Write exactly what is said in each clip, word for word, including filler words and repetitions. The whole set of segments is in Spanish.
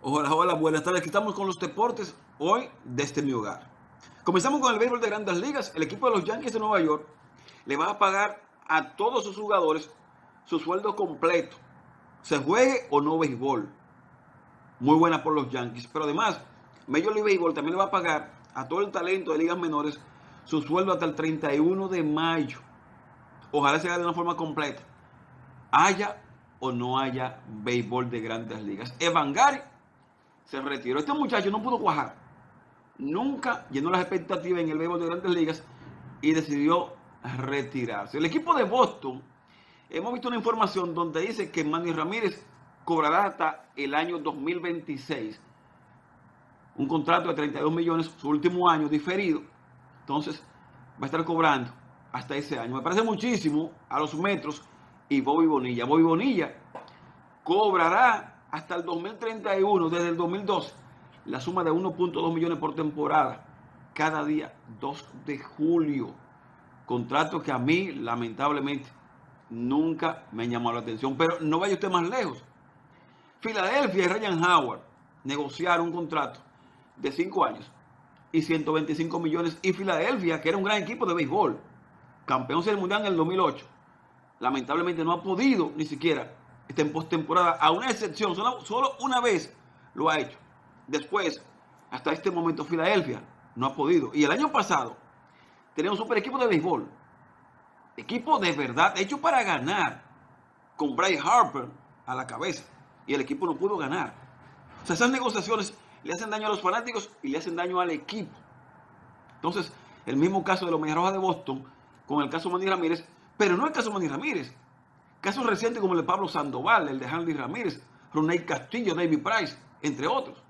Hola, hola, buenas tardes. Aquí estamos con los deportes hoy desde mi hogar. Comenzamos con el béisbol de Grandes Ligas. El equipo de los Yankees de Nueva York le va a pagar a todos sus jugadores su sueldo completo, se juegue o no béisbol. Muy buena por los Yankees. Pero además, Major League Baseball también le va a pagar a todo el talento de ligas menores su sueldo hasta el treinta y uno de mayo. Ojalá se haga de una forma completa, haya o no haya béisbol de Grandes Ligas. Evan Gary se retiró. Este muchacho no pudo cuajar. Nunca llenó las expectativas en el béisbol de Grandes Ligas y decidió retirarse. El equipo de Boston, hemos visto una información donde dice que Manny Ramírez cobrará hasta el año dos mil veintiséis. Un contrato de treinta y dos millones, su último año diferido. Entonces va a estar cobrando hasta ese año. Me parece muchísimo a los Metros y Bobby Bonilla. Bobby Bonilla cobrará hasta el dos mil treinta y uno, desde el dos mil doce, la suma de uno punto dos millones por temporada, cada día dos de julio. Contrato que a mí, lamentablemente, nunca me llamó la atención. Pero no vaya usted más lejos. Filadelfia y Ryan Howard negociaron un contrato de cinco años y ciento veinticinco millones. Y Filadelfia, que era un gran equipo de béisbol, campeón del mundial en el dos mil ocho, lamentablemente no ha podido ni siquiera estar en postemporada, a una excepción, solo, solo una vez lo ha hecho. Después, hasta este momento, Filadelfia no ha podido. Y el año pasado, tenemos un super equipo de béisbol, equipo de verdad, hecho para ganar, con Bryce Harper a la cabeza, y el equipo no pudo ganar. O sea, esas negociaciones le hacen daño a los fanáticos y le hacen daño al equipo. Entonces, el mismo caso de los Medias Rojas de Boston, con el caso de Manny Ramírez, pero no el caso de Manny Ramírez. Casos recientes como el de Pablo Sandoval, el de Hanley Ramírez, Ronald Castillo, David Price, entre otros.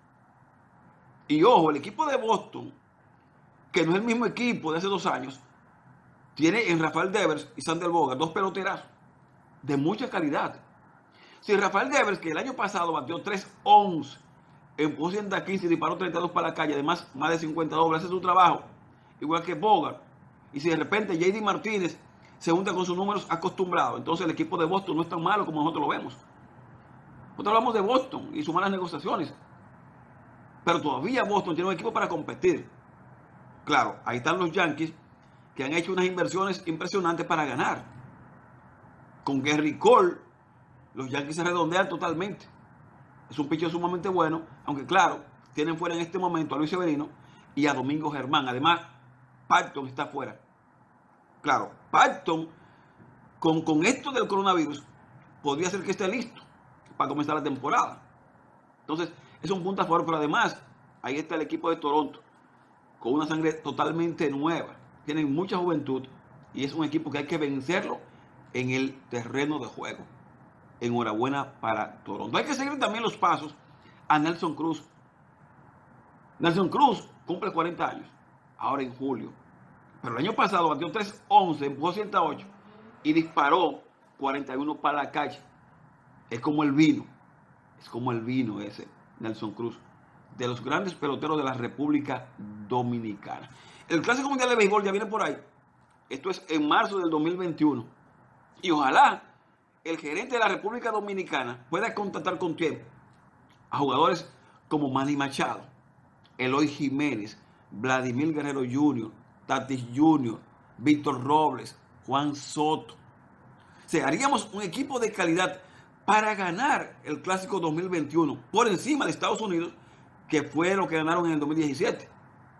Y ojo, el equipo de Boston, que no es el mismo equipo de hace dos años, tiene en Rafael Devers y Sander Bogart dos peloterazos de mucha calidad. Si Rafael Devers, que el año pasado batió tres once, empujó ciento quince y disparó treinta y dos para la calle, además más de cincuenta dobles, hace su trabajo, igual que Bogart. Y si de repente J D Martínez se junta con sus números acostumbrados, entonces el equipo de Boston no es tan malo como nosotros lo vemos. Nosotros hablamos de Boston y sus malas negociaciones, pero todavía Boston tiene un equipo para competir. Claro, ahí están los Yankees, que han hecho unas inversiones impresionantes para ganar. Con Gary Cole, los Yankees se redondean totalmente. Es un pitcher sumamente bueno, aunque claro, tienen fuera en este momento a Luis Severino y a Domingo Germán. Además, Pacton está fuera. Claro, Pacton, con, con esto del coronavirus, podría ser que esté listo para comenzar la temporada. Entonces, es un punto a favor, pero además, ahí está el equipo de Toronto, con una sangre totalmente nueva. Tienen mucha juventud y es un equipo que hay que vencerlo en el terreno de juego. Enhorabuena para Toronto. Hay que seguir también los pasos a Nelson Cruz. Nelson Cruz cumple cuarenta años, ahora en julio. Pero el año pasado batió tres once, empujó ciento ocho y disparó cuarenta y uno para la calle. Es como el vino. Es como el vino ese, Nelson Cruz, de los grandes peloteros de la República Dominicana. El Clásico Mundial de Béisbol ya viene por ahí. Esto es en marzo del dos mil veintiuno. Y ojalá el gerente de la República Dominicana pueda contactar con tiempo a jugadores como Manny Machado, Eloy Jiménez, Vladimir Guerrero junior, Tatis junior, Víctor Robles, Juan Soto. O sea, haríamos un equipo de calidad para ganar el Clásico dos mil veintiuno por encima de Estados Unidos, que fue lo que ganaron en el dos mil diecisiete.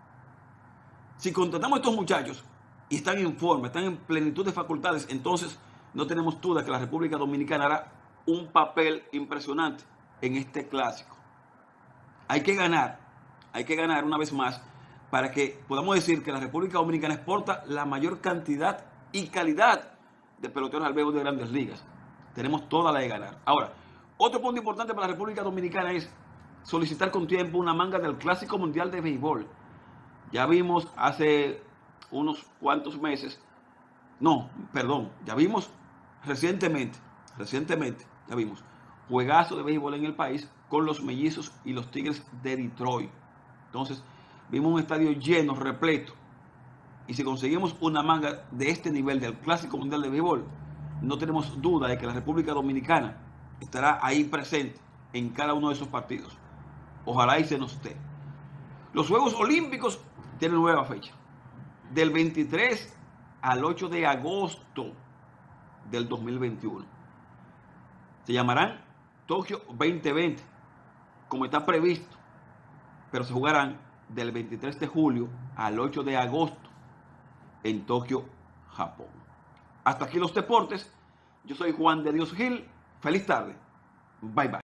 Si contratamos a estos muchachos y están en forma, están en plenitud de facultades, entonces no tenemos duda que la República Dominicana hará un papel impresionante en este Clásico. Hay que ganar, hay que ganar una vez más para que podamos decir que la República Dominicana exporta la mayor cantidad y calidad de peloteros al béisbol de Grandes Ligas. Tenemos toda la de ganar. Ahora, otro punto importante para la República Dominicana es solicitar con tiempo una manga del Clásico Mundial de Béisbol. Ya vimos hace unos cuantos meses, no, perdón, ya vimos recientemente, recientemente, ya vimos juegazo de béisbol en el país con los Mellizos y los Tigres de Detroit. Entonces, vimos un estadio lleno, repleto. Y si conseguimos una manga de este nivel del Clásico Mundial de Béisbol, no tenemos duda de que la República Dominicana estará ahí presente en cada uno de esos partidos. Ojalá y se nos esté. Los Juegos Olímpicos tienen nueva fecha. Del veintitrés al ocho de agosto del dos mil veintiuno. Se llamarán Tokio veinte veinte, como está previsto, pero se jugarán del veintitrés de julio al ocho de agosto en Tokio, Japón. Hasta aquí los deportes. Yo soy Juan de Dios Gil. Feliz tarde. Bye bye.